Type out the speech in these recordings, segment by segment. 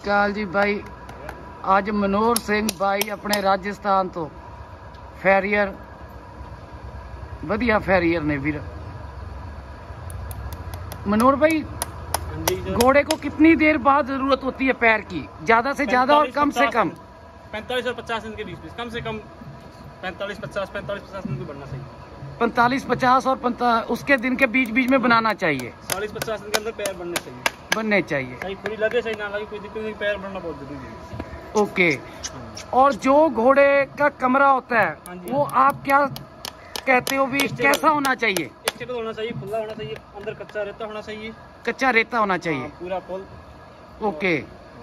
ਅਕਾਲ ਜੀ ਬਾਈ। ਅੱਜ ਮਨੋਹਰ ਸਿੰਘ ਬਾਈ ਆਪਣੇ ਰਾਜਸਥਾਨ ਤੋਂ ਫੈਰੀਅਰ, ਵਧੀਆ फैरियर ने वीर। मनोहर भाई, घोड़े को कितनी देर बाद जरूरत होती है पैर की? ज्यादा से ज्यादा और कम से कम? 45 और 50 दिन के बीच में, कम से कम 45-50 दिन को बढ़ना चाहिए। 45-50 और उसके दिन के बीच बीच में बनाना चाहिए। 40-50 दिन के अंदर पैर बनने चाहिए। सही पूरी लगे, सही ना लगे, कोई दिक्कत नहीं, पैर बनना बहुत जरूरी है। ओके। और जो घोड़े का कमरा होता है वो आप क्या कहते हो भी, कैसा होना चाहिए? स्टेबल होना चाहिए, खुला होना चाहिए, अंदर कच्चा रेता होना चाहिए। कच्चा रेता होना चाहिए। पूरा पुल। ओके।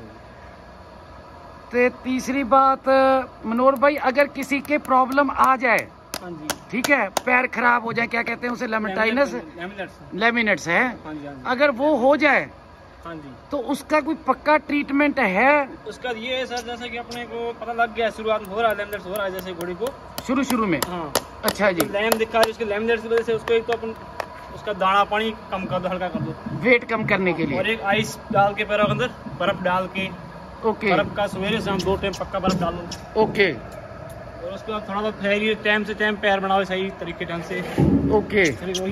तो तीसरी बात मनोहर भाई, अगर किसी के प्रॉब्लम आ जाए, ठीक है, पैर खराब हो जाए, क्या कहते हैं उसे, लैमिनेट्स है, अगर वो हो जाए तो उसका कोई पक्का ट्रीटमेंट है? उसका ये है सर, जैसे कि अपने को पता लग गया, शुरुआत में हो रहा है, लैमिनेट्स हो रहा है जैसे घोड़ी को शुरू में। हाँ। अच्छा जी। लैम दिखा है, उसके लैमिनेट्स की वजह से उसको एक तो अपन उसका दाना पानी कम कर दो, हल्का कर दो, वेट कम करने के लिए। और एक आइस डाल के पैरों के अंदर बर्फ डाल के। ओके। बर्फ का सवेरे शाम 2 टाइम पक्का बर्फ डालो। ओके। और उसके बाद थोड़ा बहुत टाइम से टाइम पैर बनाओ सही तरीके ढंग से। ओके।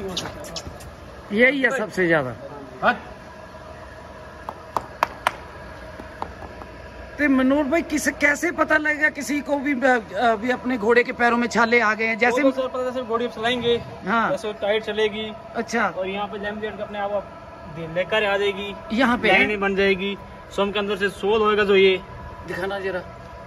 यही है सबसे ज्यादा। तो मनोहर भाई, कैसे पता लगेगा किसी को भी अपने घोड़े के पैरों में छाले आ गए हैं? जैसे जैसे घोड़ी चलाएंगे, हाँ, जैसे टाइट चलेगी। अच्छा। और यहाँ पे लैमिनेट अपने आप लेकर आ जाएगी, यहाँ पे लाइन बन जाएगी, सोम के अंदर से सोल होएगा, जो ये दिखाना जरा।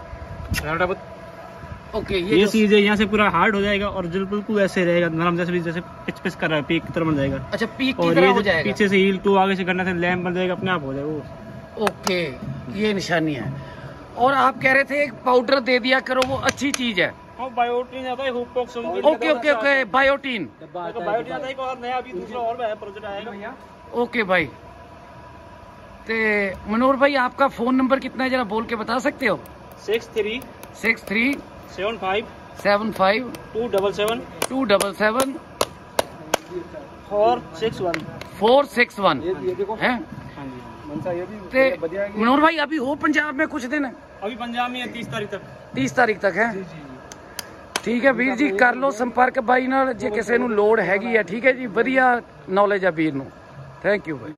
ओके। ये चीज है, यहाँ से पूरा हार्ड हो जाएगा और जो बिल्कुल ऐसे रहेगा नरम, जैसे पिच कर रहा है, पीक की तरह बन जाएगा। अच्छा, पीक की तरह हो जाएगा। पीछे से हील टू आगे से करने से लैम्प बन जाएगा, अपने आप हो जाएगा वो। ओके, ये निशानी है। और आप कह रहे थे एक पाउडर दे दिया करो, वो अच्छी चीज है। बायोटीन आता है। ओके ओके ओके, बायोटीन आता है, और नया अभी दूसरा और प्रोजेक्ट आएगा। ओके भाई। ते मनोहर भाई, आपका फोन नंबर कितना है, जरा बोल के बता सकते हो? 63 75 277 461 है। मनोहर भाई, अभी हो पंजाब में कुछ दिन? अभी पंजाब में 30 तारीख तक है। ठीक है वीर जी, कर लो संपर्क बाई नाल जे किसी नूं लोड़ हैगी है। ठीक है जी, वधिया नॉलेज है वीर नूं। थैंक यू भाई।